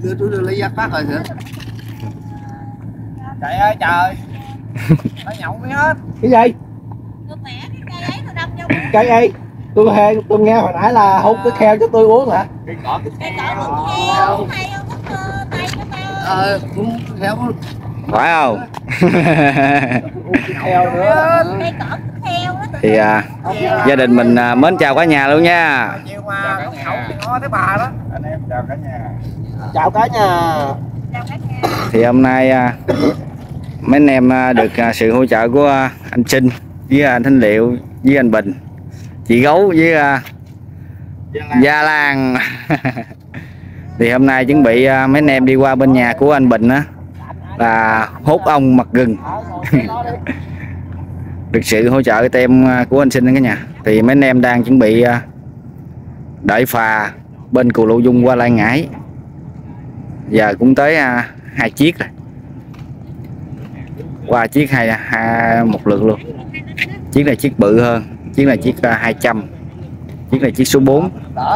tôi đưa lấy giáp phát rồi hả? Trời ơi trời. Nó nhậu mới hết. Cái gì? Tôi mẹ cái cây ấy tôi đâm vô. Cây ấy. Tôi nghe hồi nãy là hút cái kheo cho tôi uống hả? Cây cỏ cái Cây cỏ cũng heo, hay không có tay của tao. Cũng theo phải không? Kheo nữa. Cây cỏ cũng heo đó. Thì gia đình mình mến chào cả nhà luôn nha. chiều mà nấu nhậu thì ngon thấy bà đó. Anh em chào cả nhà. Chào cả nhà. Chào cả nhà. Thì hôm nay mấy anh em được sự hỗ trợ của anh Sinh với anh Thanh Liệu với anh Bình, chị Gấu với Gia Lan. Thì hôm nay chuẩn bị mấy anh em đi qua bên nhà của anh Bình á, là hút ong mật gừng. Được sự hỗ trợ tem của anh Sinh đó cả nhà. Thì mấy anh em đang chuẩn bị đợi phà bên Cù Lộ Dung qua Lai Ngãi. Giờ cũng tới 2 chiếc rồi, qua chiếc một lượt luôn. Chiếc này chiếc bự hơn, chiếc này chiếc 200, chiếc này chiếc số 4.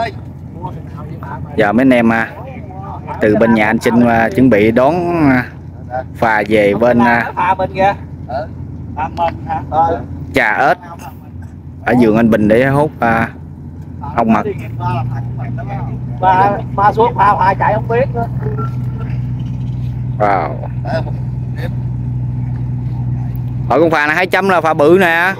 Giờ mấy anh em từ bên nhà anh Sinh chuẩn bị đón phà về bên Phà bên kia. Trà Ếch ở vườn anh Bình để hút ong mật. Ba xuống phà chạy không biết nữa. Wow. Ở con phà này 200 là phà bự nè.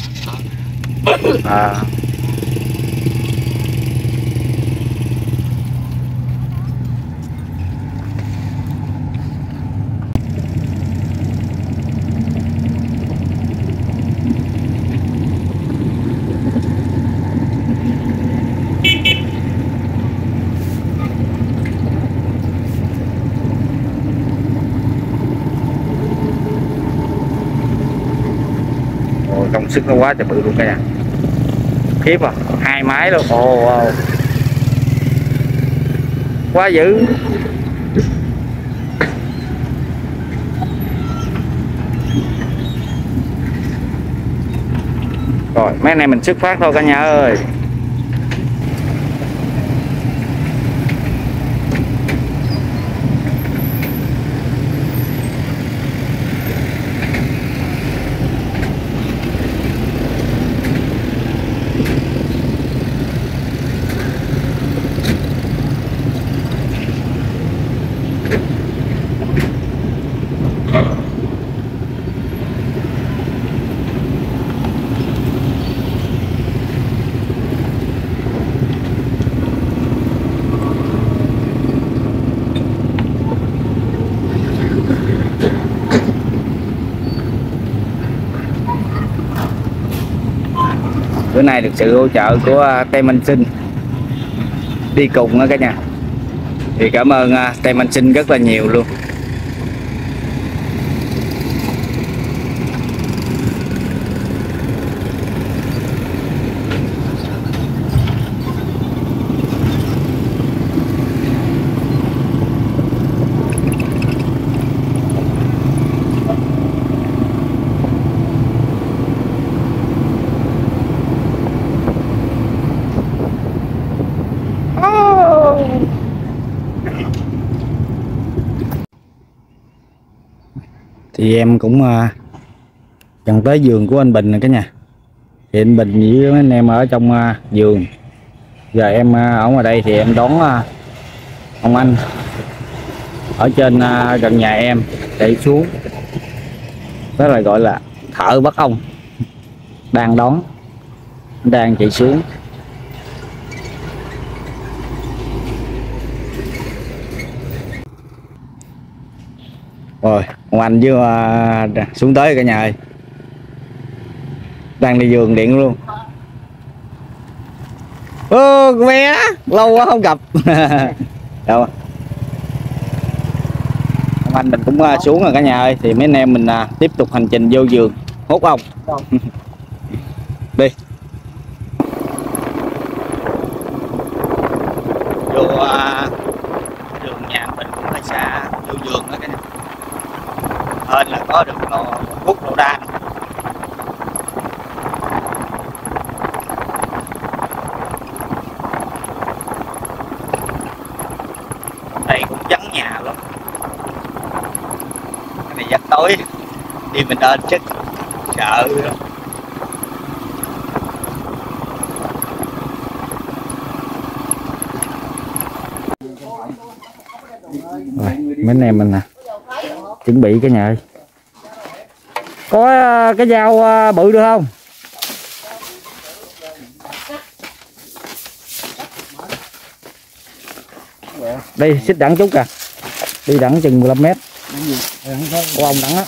Công sức nó quá trời bự luôn cả nhà, khiếp à, 2 máy luôn. Quá dữ. Rồi mấy anh em mình xuất phát thôi cả nhà ơi. Bữa nay được sự hỗ trợ của tem anh Sinh đi cùng đó cả nhà. Thì cảm ơn tem anh Sinh rất là nhiều luôn. Thì em cũng gần tới vườn của anh Bình rồi cả nhà. Thì anh Bình với mấy anh em ở trong vườn. Giờ em ở ngoài đây thì em đón ông anh ở trên gần nhà em chạy xuống. Đó là gọi là thợ bắt ong. Đang chạy xuống. Rồi, ông anh với xuống tới cả nhà ơi. Đang đi vườn điện luôn. Ô, bé, lâu quá không gặp. Đâu. Ông anh mình cũng xuống rồi cả nhà ơi. Thì mấy anh em mình tiếp tục hành trình vô vườn hút ong. Đi. Vô vườn nhà mình cũng hơi xa, vô vườn đó cả nhà. Hên là có được hút đồ đan. Đây cũng vắng nhà lắm. Cái này giấc tối đi mình lên chết sợ lắm. Rồi, mấy anh em mình nè chuẩn bị cái nhà ơi. Có cái dao bự được không? Đây xích đẳng chút kìa, đi đẳng chừng 15 mét. Có ông đẳng á.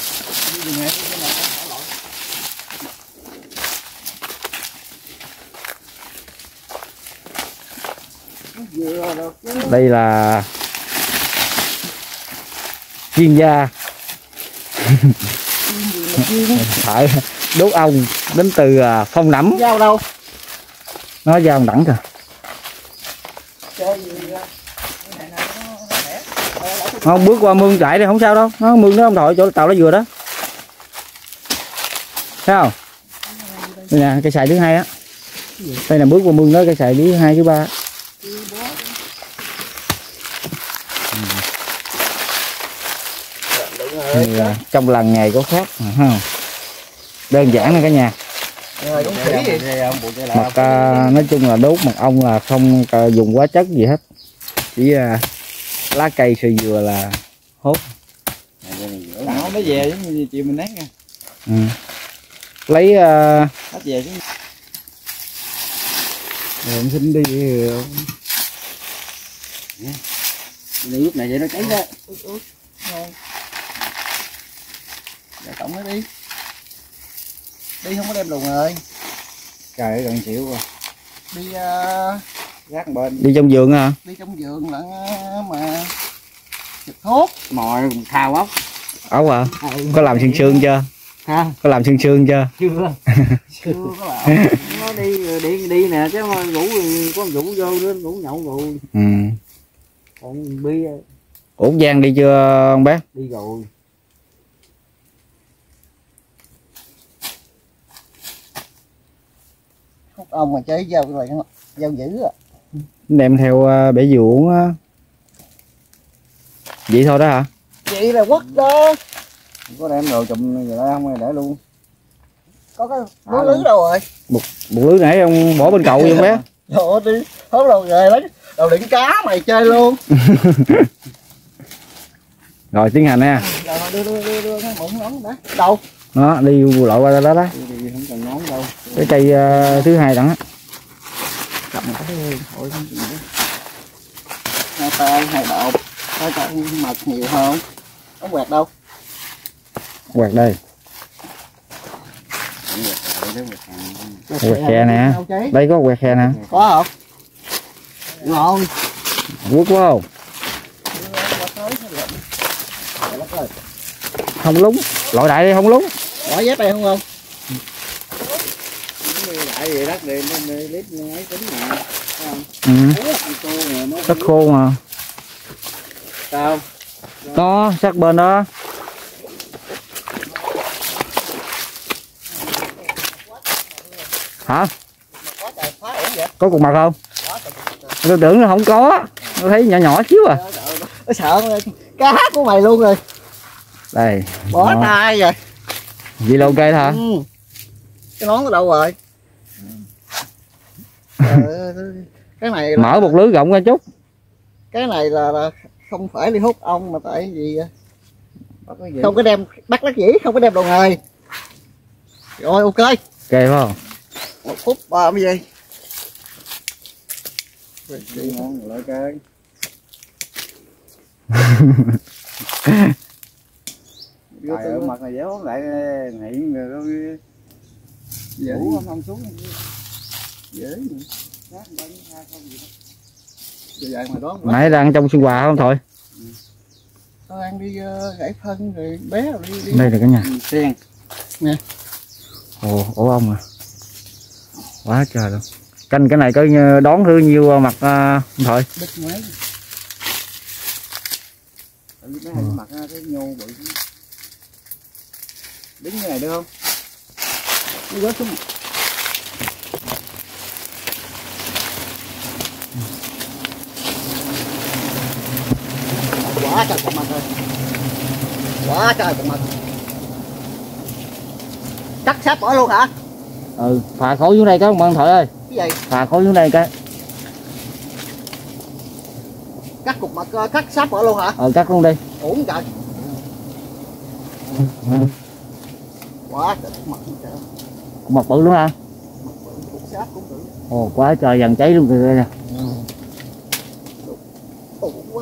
Đây là chuyên gia thợ đốt ong đến từ Phong Nẫm. Dao đâu? Nó dao đẳng kìa. Không, bước qua mương trại đi không sao đâu, nó mương nó không thổi chỗ tàu nó vừa đó. Sao? Đây nè, cây xài thứ hai á. Đây là bước qua mương đó, cây xài thứ hai thứ ba. Trong làng nghề có khác không? Đơn giản là cả nhà. Mặt nói chung là đốt mật ong là không dùng hóa chất gì hết, chỉ lá cây sợi dừa là hốt. Nó về giống như chiều mình nát nha. Lấy Nó về chứ. Rồi xin đi lúc này vậy nó cháy đó. Giờ tổng nó đi. Đi không có đem đồ rồi. Trời ơi gần chịu rồi. Đi gác bên. đi trong vườn hả? Đi trong vườn lận mà xịt thuốc mồi thao ốc. Ốc hả? Có làm xương xương chưa? Ha? Có làm xương xương chưa? Chưa có làm. Nó đi nè chứ ngủ có ngủ vô nữa, ngủ nhậu rồi. Còn bia. Ủa Giang đi chưa ông bé? Đi rồi. Hút ông mà chơi dao lại dao dữ à. Đem theo bể dừa uống á. Vậy thôi đó hả? Vậy là quất đó. Có đem đồ chùm vậy đó không để luôn. Có cái lưới đâu rồi? Một lưới nãy ông bỏ bên cậu vậy ông bé. Trời đi, hốt đồ về lấy đồ đựng cá mày chơi luôn. Rồi tiến hành nha. Rồi đưa cái muỗng nón đó. Đâu? Đó, đi lội qua đó đó. Đi không cần nón đâu. Cái cây thứ hai đẳng á. Cầm cái thôi không chịu. Hai tay, hai độ. Hai tay mật nhiều không? Ống quẹt đâu? Quẹt đây. Quẹt khe nè. Đây có quẹt khe nè. Có không? Ngon. Quất quá không? Không lúng. Lội đại đi không lúng. Bỏ dép đây không không? Đại vậy đất đi nó clip máy tính nè. Đất khô mà. Sao? Có sát bên đó. Hả? Có cục mặt không? Tôi tưởng là không có. Tôi thấy nhỏ nhỏ xíu à. Nó sợ cá của mày luôn rồi. Đây. Bỏ tay rồi. Vậy là ok hả? Cái nón ở đâu rồi? Cái này là... Mở một lưới rộng ra chút. Cái này là không phải đi hút ong mà tại vì không có đem bắt lắc dĩ, không có đem đồ nghề. Rồi ok. Ok phải không? 1 phút 30 giây. Đi ngon lại cái. Tại ở mặt này dễ uống lại hiện rồi dễ không xuống dễ Nãy đang trong xương quà không thôi. Tôi ăn đi gãy phân rồi bé rồi đi. Đây là cái nhà. Sen nè. Ổ ong à. Quá trời luôn. Canh cái này có đón hư nhiêu mặt thôi. Đứt mấy. Mặt cái nhô bự. Đứng như này được không? Đi quá xuống. Quá trời con mực ơi. Quá trời con mực. Cắt sáp bỏ luôn hả? Ừ, phà khối xuống đây cái ông Thổi ơi. Cái gì? Phà khối xuống đây cái. Cắt cục mực, cắt sáp bỏ luôn hả? Cắt luôn đi. Uổng trời. Quá trời con mực trời. Mực bự luôn hả? Cục sáp cũng được. Ồ, quá trời dần cháy luôn kìa nè. Uổng quá.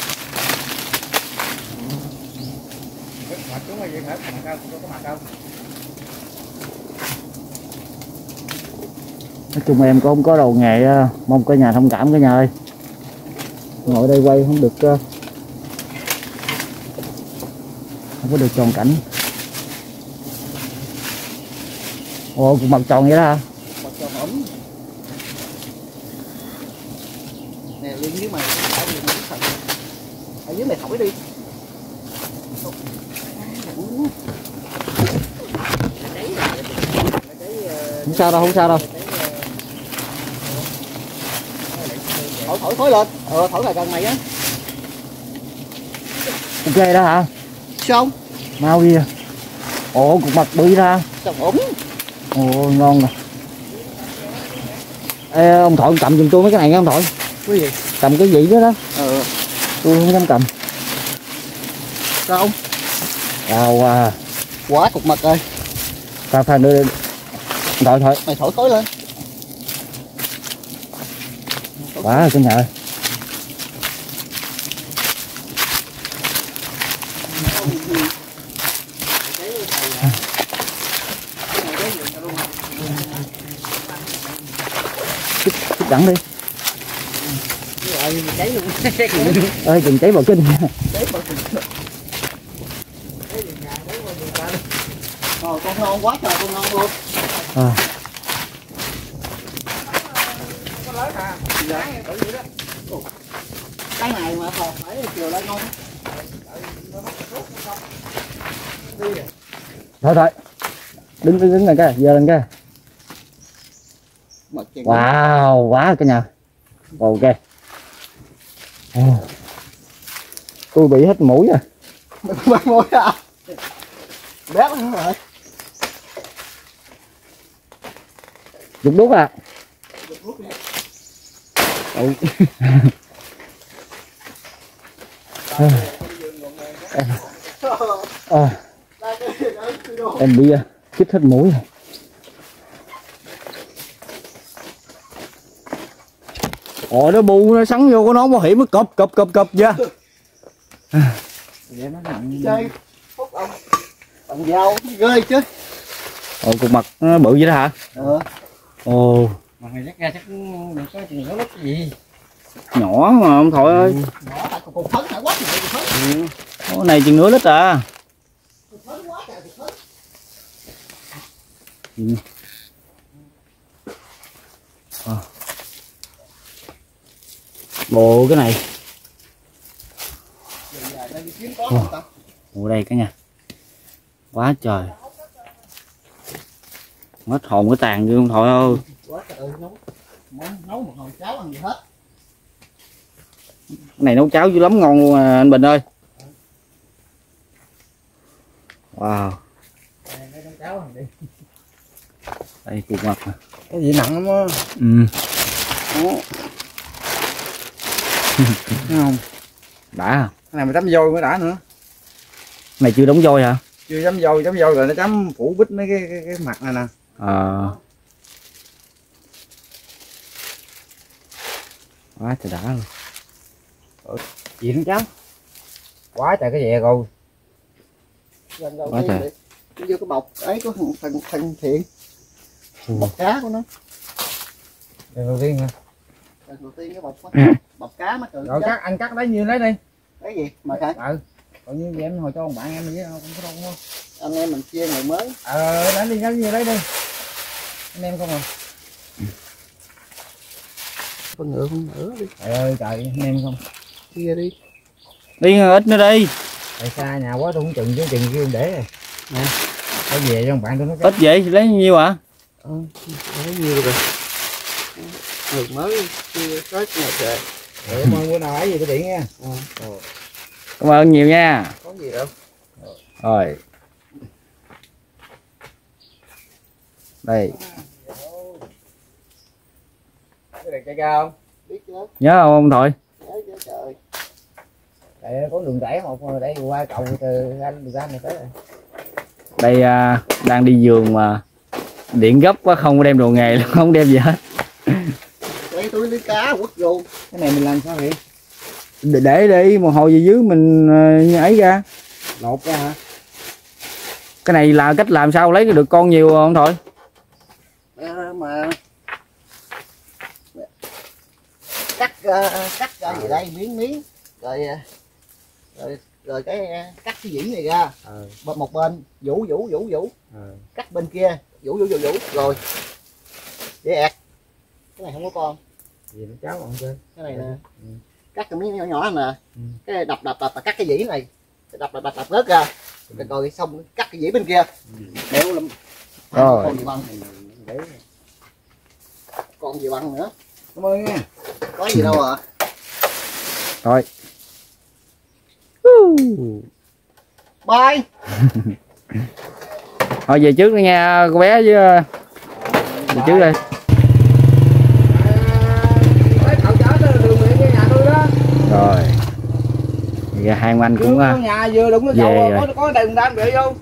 Nói chung em cũng không có đầu nghề, mong cả nhà thông cảm cả nhà ơi. Ngồi đây quay không được, không có được tròn cảnh. Ồ, cục mực tròn vậy đó hả? Mực tròn ấm. Nè liên dưới mày phải liên dưới thần. Ở dưới mày thổi đi. Không sao đâu, không sao đâu. Thổi lên. Thổi lại gần mày á. Ok đó hả? Xong. Mau đi. Ồ, cục mực bự ra. Tròn ấm. Ồ, ngon rồi. Ê, ông Thổi cầm giùm tôi mấy cái này nha ông Thổi. Cái gì? Cầm cái gì đó đó. Tôi không dám cầm. Sao không? Wow à. Quá cục mực ơi. Pha đưa. Thổi. Mày thổi khói lên. Quá rồi cả nhà ơi. Chút đẳng đi. Cháy luôn. Ơi đừng cháy vào kinh. Con ngon quá trời, con ngon luôn. Cái này mà phải chiều lại ngon. Thôi. Đứng này cái, giờ lên cái. Wow, quá cả nhà. Ok. Tôi bị hết mũi rồi. Bắt mũi à? Bét lắm rồi. Dùng đuốc à? Em bị chích hết mũi rồi. Nó bu nó sắn vô cái nón bảo hiểm nó cộp ra. Chơi phúc ông dao ghê chứ. Cục mực nó bự vậy đó hả? Ồ. Mà mày chắc ra chắc được có chừng nó lít gì. Nhỏ mà ông Thổi ơi. Nhỏ tại cục phấn hả, quá trời cục phấn. Cái này chừng nửa lít à. Cục phấn quá trời cục phấn. Bộ cái này. Ủa đây cả nhà. Quá trời. Hết hồn cái tàn như ông Thổi ơi. Quá trời nấu một nồi cháo ăn gì hết. Cái này nấu cháo dữ lắm, ngon luôn à anh Bình ơi. Wow. Đây cục mực nè. Cái gì nặng lắm á. Thấy không? Đã à? Cái này mày chấm dôi mới đã nữa. Này chưa đóng vôi hả? Chưa chấm dôi rồi nó chấm phủ bít mấy cái mặt này nè. Quá trời đã luôn. Gì nó chấm? Quá trời cái dè rồi. Quá trời. Vô cái bọc ấy có thằng Thiện. Bọc cá của nó. Đầu tiên hả? Đầu tiên cái bọc cá má cừ. Rồi anh cắt lấy nhiêu lấy đi. Cái gì mà hả? Còn như vậy em hồi cho ông bạn em với không có đâu không? Anh em mình chia người mới. Lấy đi lấy đi. Anh em không à? Con ngựa đi. Trời ơi trời, anh em không? Chia đi. Đi ít nữa đi. Tại xa nhà quá tôi không chừng chứ chừng kêu để rồi. Nè. Phải về cho ông bạn tôi nó Ít vậy lấy nhiêu hả? Lấy nhiêu rồi. Người mới chia hết ngày trời. Bữa nào ấy gì tôi điện nha. Cảm ơn nhiều nha. Có gì đâu. Rồi. Đây. Cái này chạy ra không? Biết chứ. Nhớ không ông Thoại? Nhớ chứ trời. Đây có đường rẽ một đây qua cầu từ anh đường này tới rồi. Đây đang đi vườn mà điện gấp quá không đem đồ nghề luôn, không đem gì hết. Đây tôi lấy cá quất vô. Cái này mình làm sao vậy? Để đi một hồi về dưới mình ấy ra. Lột ra hả? Cái này là cách làm sao lấy được con nhiều không Thoại? Mà cắt ra về đây miếng rồi cái cắt cái dĩ này ra một bên vũ cắt bên kia vũ rồi để ẹt cái này không có con Gì nó cháu còn chơi. cái này nè cắt cái miếng nhỏ nhỏ nè cái đập cắt cái dĩ này đập rớt ra rồi xong cắt cái dĩ bên kia đéo lắm Rồi. còn gì băng còn gì băng nữa. Cảm ơn nha. Có gì đâu à. Rồi. Bye. Thôi về trước đi nha cô bé với về trước đi. Cậu chở tới đường miệng cái nhà tôi đó. Rồi. Giờ hai ông anh cũng nhà vừa đúng nó cậu có đèn đan bị không?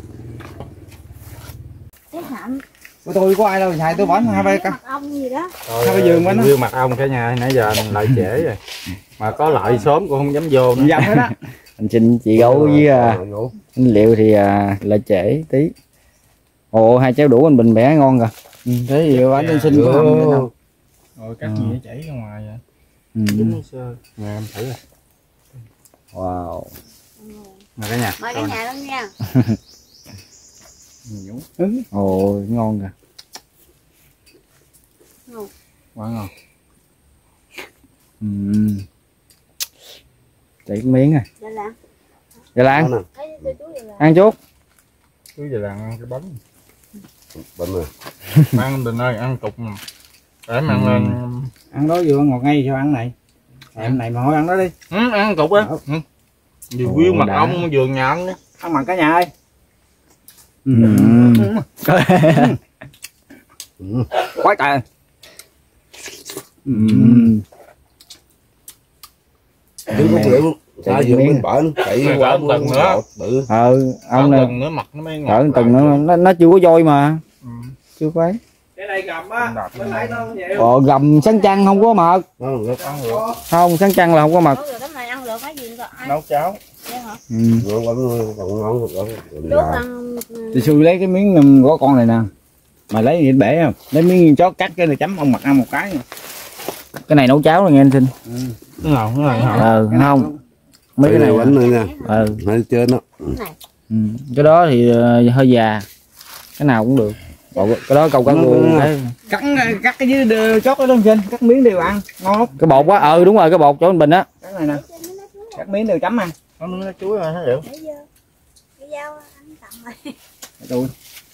Cái hạnh Của tôi có ai đâu, nhà tôi bánh hai ba mặt ong gì đó. hai ba giường bánh. View mặt ông cả nhà nãy giờ mình lại trễ rồi. Mà có lợi sớm cũng không dám vô nữa. Dầm hết á. anh xin chị Gấu với anh Liệu thì lại trễ tí. Ồ hai cháu đủ anh Bình bẻ ngon rồi. Thế thì anh anh xin của anh nữa đâu. Rồi cắt gì nó chảy ra ngoài vậy. Ừ. Nè em thử rồi. Wow. Nè cả nhà. Mời cả nhà luôn nha. Ồ ngon kìa. Quá ngon. Chảy miếng rồi. Dạ Lan. Dạ Lan. Thấy tôi chú vậy là. Ăn chút. Chú giờ là ăn cái bánh. Bánh rồi. Ăn Bình ơi, ăn cục nè. Để mà ăn lên. Ăn đó vừa ngọt ngay cho ăn này. Em này mà thôi ăn đó đi. Ăn cục á. Vừa view mặt ông vườn nhà ăn đó. Ăn mặn cả nhà ơi. Quá trời. Chứ có liệu sao vừa bên bển chạy qua tầng nữa. bự. Ông này tầng nữa mặt nó mới ngọt. tầng nữa nó chưa có vôi mà. Chưa phải. Cái này gầm á, bên này nó không nhiều. Gầm sáng trăng không có mật. Không, sáng trăng là không có mật. Cái này ăn được cái gì rồi ăn. Nấu cháo. Vậy hả? Ngon Đốt ăn. Thì xui lấy cái miếng của con này nè. Mà lấy gì bể không? Lấy miếng chó cắt cái này chấm ông mặt ăn một cái. Cái này nấu cháo rồi nghe anh Sinh. Cái nào cái này hả? Không. Mấy cái này bánh này nè. Hai trên đó. Cái đó thì hơi già. Cái nào cũng được. Cái đó câu cá luôn. Cắt cái dưới chót ở lên trên, cắt miếng đều ăn, ngon lắm. Cái bột quá, đúng rồi cái bột chỗ anh Bình á. Cái này nè. Cắt miếng đều chấm ăn. Có nước chuối rồi thấy được. Cái dao ăn tầm rồi. Tôi.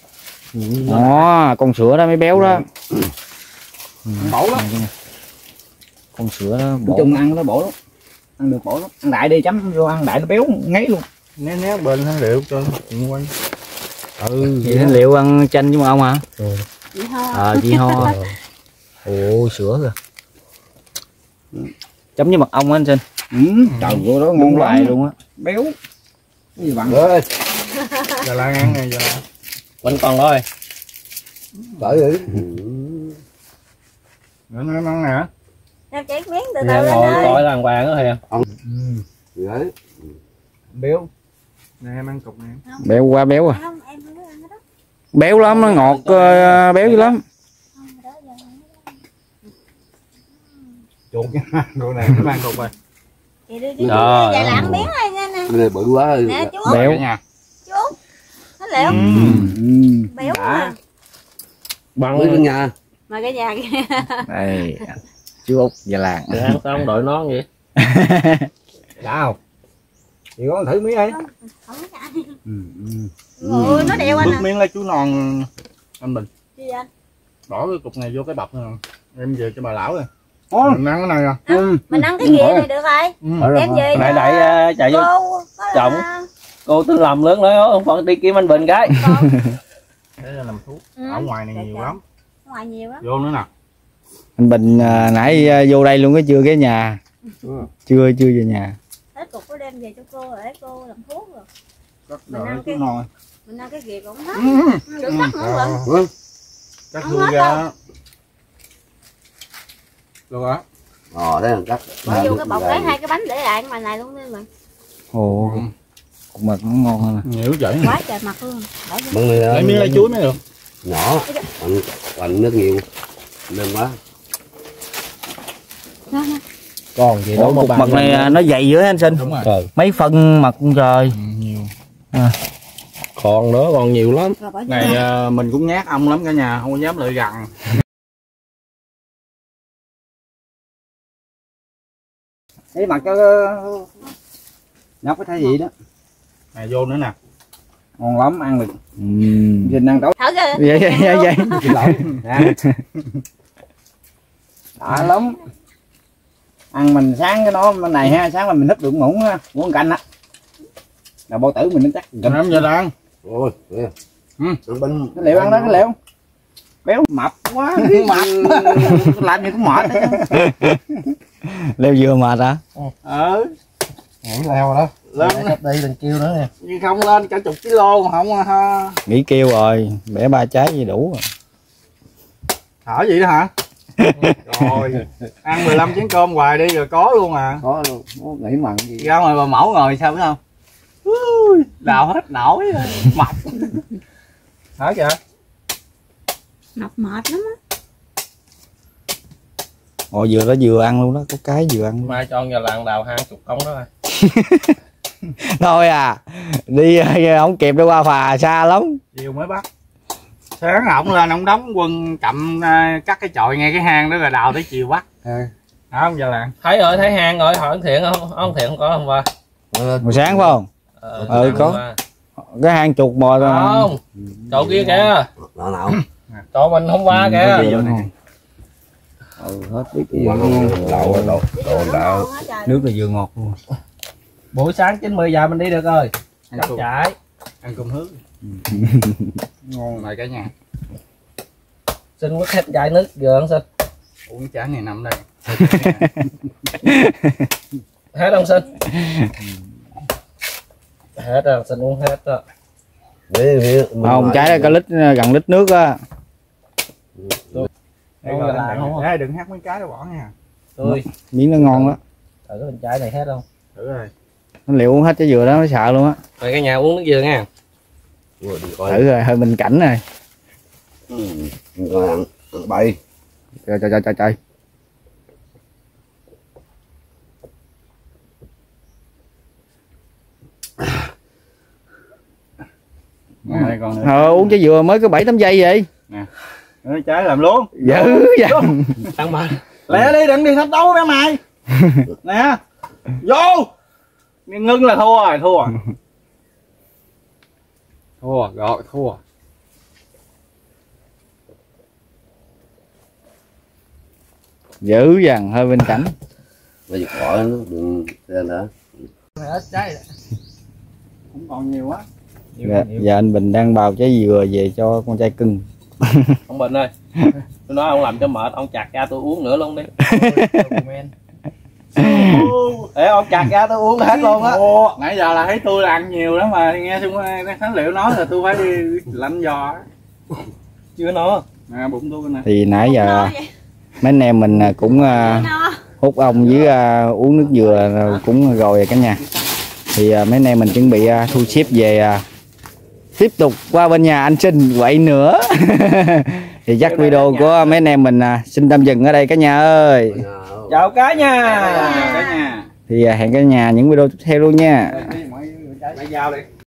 Con sữa đó mới béo đó. Bổ lắm. Con sữa đó Bổ. Chung ăn nó bổ lắm. Ăn được bổ lắm. Ăn đại đi chấm vô ăn đại nó béo ngấy luôn. Né bên nó liệu cho chuyện quay. Vậy anh Liệu ăn chanh với ông hả? Chị Ho. Chị Ho. Ồ sữa kìa. Chấm với mật ong á anh Sinh. Trời ơi đó ngon Lại lắm. luôn á. Béo. Cái gì bằng. Ơi. Giờ Lan ăn này giờ. Quanh con thôi. Đợi đi. Nữa nó món nè. Em chảy miếng từ từ lên ơi. Coi đàng hoàng đó Hiền. Đấy. Béo. Nè em ăn cục này. Béo quá béo à. Không, em không biết ăn cái đó. Béo lắm, nó ngọt béo dữ lắm. Không, đó giờ. Chuột cái cục này nó ăn cục rồi. Chị đưa chú dạ lạng miếng này nha nè. Cái này bự quá. Nè chú. Béo. Chú. Nó liệu. Béo mà. Bằng với nhà. Mà cái nhà kia. Đây. Chú Út Già Làng. Ăn sao không đội nón vậy? Đã không? Chị có thử miếng đi. Không có chạy. Ôi nó đeo anh Bước à. miếng lấy chú non anh Bình. Gì anh? Bỏ cái cục này vô cái bọc này. Em về cho bà lão rồi. Ồ. Mình ăn cái này à? Mình ăn cái ghẹ này được rồi. Đem về Lại chạy vô. cô có Trọng. Cô tin lầm lớn nói không phải đi kiếm anh Bình cái. Để làm thuốc. Ừ. Ở ngoài này nhiều lắm. Ngoài nhiều lắm. Vô nữa nè. Anh Bình nãy vô đây luôn, cái chưa cái nhà. Chưa về nhà. Hết cục có đem về cho cô để cô làm thuốc rồi. Rất Mình rồi ăn chứ cái- ngon. Mình ăn cái gì cũng hết. Được đất nữa Bình. Vâng. Cắt Không đuôi hết ra. Được hả? Đấy là cắt. Bỏ vô cái bọc lấy 2 cái bánh để lại ngoài này luôn đi mình. Ồ, cục mực nó ngon hơn nè. Nhiều vậy. Quá trời mặt luôn. Bỏ vô. Bưng này Lấy miếng lá chuối mới được. nhỏ, quạnh nước nhiều nên quá. Nó, nó. Còn gì Ủa, đâu cục mực này nó dày dữ anh Sinh. Đúng rồi. Trời. Mấy phân mực trời. Nhiều. Còn nữa, còn nhiều lắm. Rồi bỏ vô. Này mình cũng nhát ông lắm cả nhà, không có dám lại gần. Để mặt cho nhóc cái thay gì đó. Này vô nữa nè. Ngon lắm, ăn được. Ừ. Dinh ăn tối. Thở kìa. Vậy. Xin lỗi. Đã lắm. Ăn mình sáng cái nó bên này ha, sáng là mình húp được ngủ ha, ngủ canh á. Là bao tử mình nó chắc. Làm giờ đang. Ôi, ăn bánh. Cái liệu ăn đó, cái liệu. Béo mập quá, mập. Làm gì cũng mệt đấy. Leo dừa mệt hả? Nhảy leo rồi đó. Lên đây đừng kêu nữa nè. Nhưng không lên cả chục kilo mà không ha. Nghỉ kêu rồi, bẻ 3 trái gì đủ rồi. Thở vậy đó hả? Rồi. Ăn 15 chén cơm hoài đi rồi có luôn à. Có luôn, có nghĩ mặn gì. Ra ngoài bà mẫu ngồi sao biết không? Đào hết nổi mập. Thở kìa. Mập mệt lắm á. Ồ, dừa đó vừa ăn luôn đó, có cái vừa ăn luôn. Mai cho nhà làng đào hang chục công đó rồi. Thôi à, đi không kịp để qua phà xa lắm. Chiều mới bắt. Sáng ổng lên ổng đóng quân chậm cắt cái chòi ngay cái hang đó rồi đào tới chiều bắt. Hả không giờ làng? Thấy rồi, thấy hang rồi, hỏi ông Thiện không? Ông Thiện không có hôm qua. Buổi sáng phải không? Có. Cái hang chuột bò rồi. Không. Chỗ kia kìa. Nào. Chỗ mình hôm qua kìa. Hết biết gì. Đậu đạo. Nước là vừa ngọt luôn. Buổi sáng 9-10 giờ mình đi được rồi. Ăn Chắc cơm. chạy. Ăn cơm hứ. Ngon này cả nhà. Xin quất hết chai nước vừa ăn Xin. Uống chén này nằm đây. Hết không Xin? Hết rồi, Xin uống hết rồi. Không, trái đây có lít, gần lít nước á. Đừng hát mấy cái đó bỏ nha. Tôi Miếng nó ngon đó. thử cái bình chai này hết không? Thử rồi. Nó liệu uống hết trái dừa đó, nó sợ luôn á. Rồi cả nhà uống nước dừa nha. Thử rồi, hơi bình cảnh rồi. Rồi ăn bay. Trời. Đây còn nữa. Uống trái dừa mới có 7-8 giây vậy. Nữa, trái làm luôn. Dữ vậy. Tăng ba. Lẹ đi đừng đi thách đấu đó mày. Nè. Vô. Ngưng là thua rồi, thua. Thua, rồi thua. Dữ dằn, hơi bình cảnh. Bây giờ khỏi nó đừng lên hả? Hết trái rồi. Cũng còn nhiều quá. Giờ anh Bình đang bào trái dừa về cho con trai cưng. Ông Bình ơi. Tôi nói ông làm cho mệt, ông chặt ra tôi uống nữa luôn đi. Để ông chặt ra tôi uống hết luôn á. Nãy giờ là thấy tôi là ăn nhiều đó mà nghe xong Khánh Liệu nói là tôi phải đi lạnh giò. Chưa no. Nè bụng tôi nè. Thì nãy giờ mấy anh em mình cũng hút ong với uống nước dừa rồi cũng rồi cả nhà. Thì mấy anh em mình chuẩn bị thu xếp về tiếp tục qua bên nhà anh Sinh quậy nữa. Thì chắc video của mấy anh em mình xin tạm dừng ở đây cả nhà ơi. Chào cả nhà. Thì hẹn cả nhà những video tiếp theo luôn nha. Lấy dao đi.